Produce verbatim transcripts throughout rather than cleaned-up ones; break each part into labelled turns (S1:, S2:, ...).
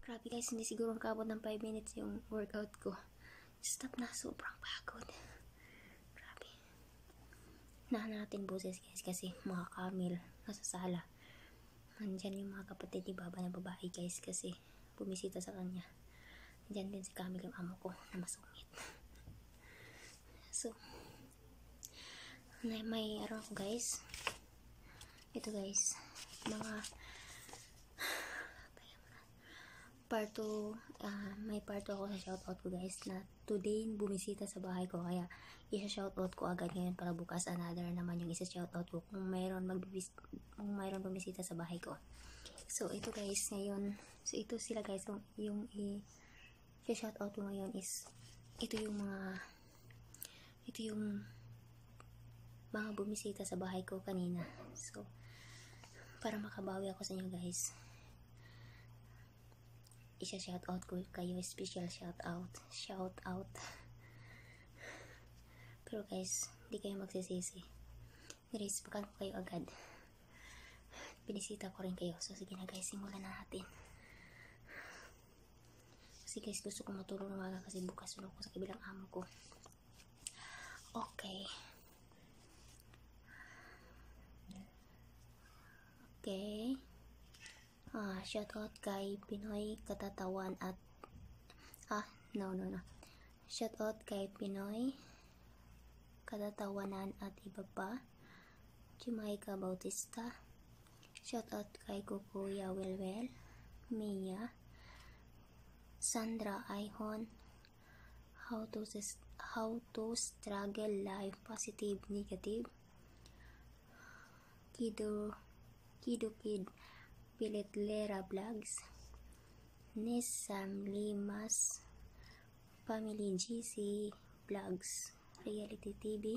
S1: Grabe guys, hindi siguro makabot ng five minutes yung workout ko. Stop na, sobrang pagod. Grabe. Nahan natin boses guys kasi mga Camille nasa sala. Nandyan yung mga kapatid ni Baba na babae guys kasi bumisita sa kanya. Nandyan din si Camille yung amo ko na masungit. So, may, may araw ko guys. Ito guys, mga part two, uh, may part two ako sa shoutout ko guys na today bumisita sa bahay ko, kaya isa-shoutout ko agad ngayon para bukas another naman yung isa-shoutout ko kung mayroon magbibis kung mayroon bumisita sa bahay ko. So ito guys, ngayon, so ito sila guys, yung, yung i-shoutout ko ngayon is ito yung mga ito yung mga bumisita sa bahay ko kanina. So para makabawi ako sa inyo guys, isa shoutout ko kayo, special shoutout shoutout pero guys, hindi kayo magsisisi, nirespekan ko kayo agad, binisita ko rin kayo. So sige na guys, simulan na natin kasi guys gusto ko matulog na maga kasi bukas sunod ko sa kabilang amo ko. Okay okay Ah, shoutout kay Pinoy Katatawan at ah, no, no, no. Shoutout kay Pinoy Katatawanan at iba pa. Jamaica Bautista. Shoutout kay Kukuya Welwel, Mia, Sandra Ihon. How to how to struggle life, positive, negative. Kido Kido Kid. Pilit Lera Vlogs, Nisam Limas, Family G C Vlogs, Reality T V,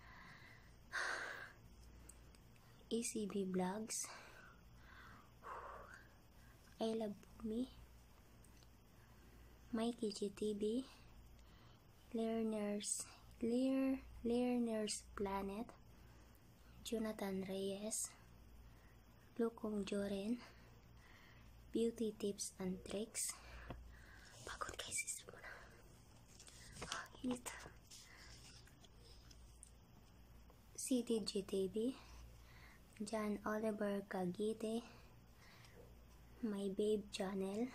S1: E C B Vlogs, I Love Me, Mikey G T V, Learners, Lear, Learners Planet, Jonathan Reyes, Lukong Joren, Beauty Tips and Tricks. Pagod guys, isa mo na. Oh, init. C T G T V, John Oliver Cagite, My Babe Channel,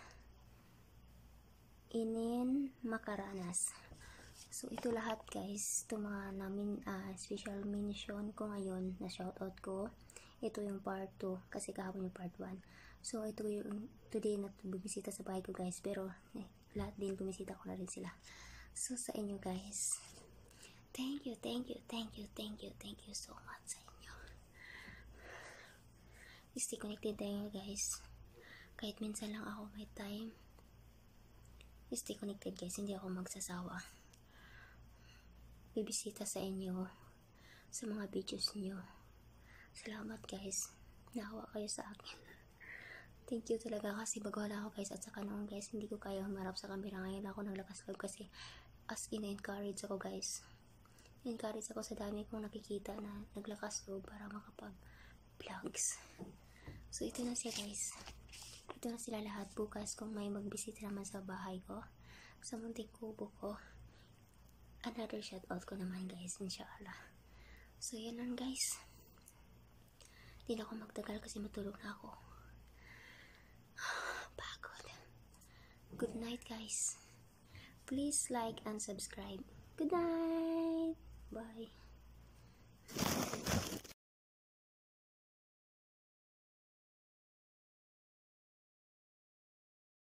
S1: Inin Makaranas. So ito lahat guys, ito mga namin uh, special mention ko ngayon na shoutout ko. Ito yung part two kasi kahapon yung part one. So ito yung today na bumisita sa bahay ko guys, pero eh, lahat din bumisita ko na rin sila. So sa inyo guys, thank you, thank you, thank you, thank you, thank you so much sa inyo. Stay connected tayo guys. Kahit minsan lang ako may time, stay connected guys, hindi ako magsasawa. Bibisita sa inyo sa mga videos nyo. Salamat guys, nahawa kayo sa akin. Thank you talaga kasi bago wala ako guys, at saka noon guys hindi ko kaya humarap sa camera. Ngayon ako naglakas loob kasi as in encourage ako guys, encourage ako sa dami kong nakikita na naglakas loob para makapag vlogs. So ito na siya guys, ito na sila lahat. Bukas kung may magbisita naman sa bahay ko, sa munting kubo ko, another shoutout ko naman guys, inshallah. So yan lang guys, hindi na ako magtagal kasi matulog na ako. Pagod. Good night guys. Please like and subscribe. Good night. Bye.